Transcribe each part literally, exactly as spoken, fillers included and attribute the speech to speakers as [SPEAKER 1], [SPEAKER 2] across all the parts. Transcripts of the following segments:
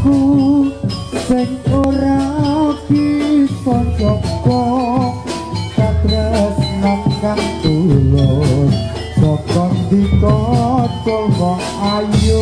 [SPEAKER 1] iku sing ora bisa coba katresnan kang tulus saka ndika kok ayu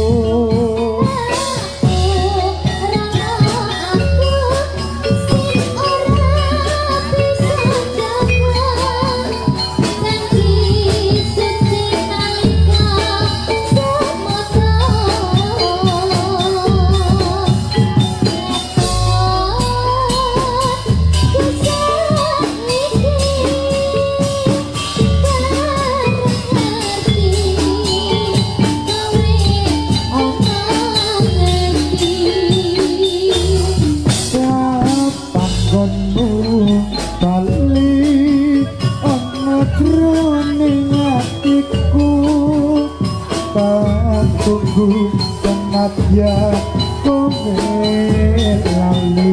[SPEAKER 1] tunggu senadya kowe lali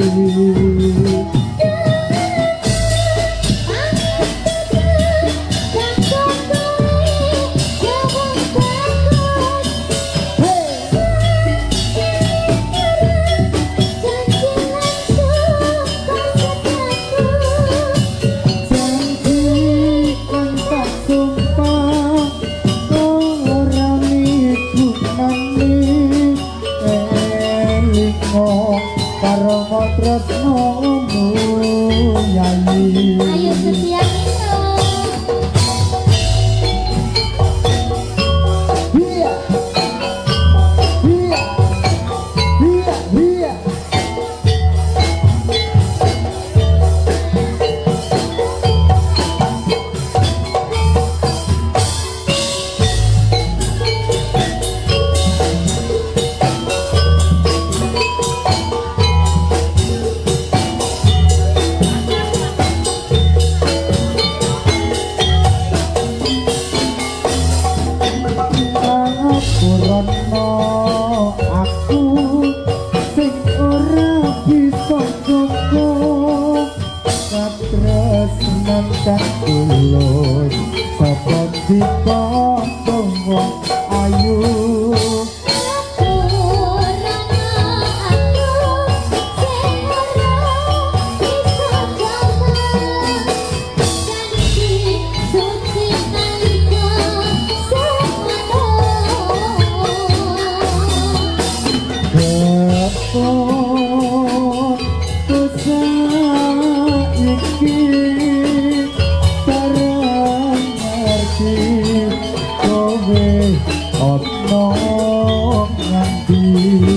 [SPEAKER 1] tresnomu nyanyi ayo setiap iya iya iya iya aku sing ora bisa cukup katresnan kang tulus sapa dipotong ayu kowe ono nganti